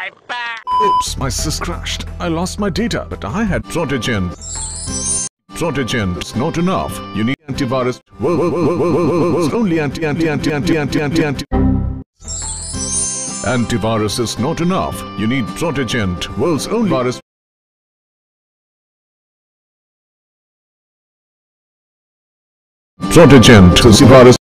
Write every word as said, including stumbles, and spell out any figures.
right back. Oops, my sys crashed. I lost my data, but I had Protogent. Protogent's not enough. You need antivirus. Whoa, whoa, whoa, whoa, whoa, whoa. It's only anti, anti, anti, anti, anti, anti, anti. Antivirus is not enough. You need Protogent, world's only virus. Protogent is virus.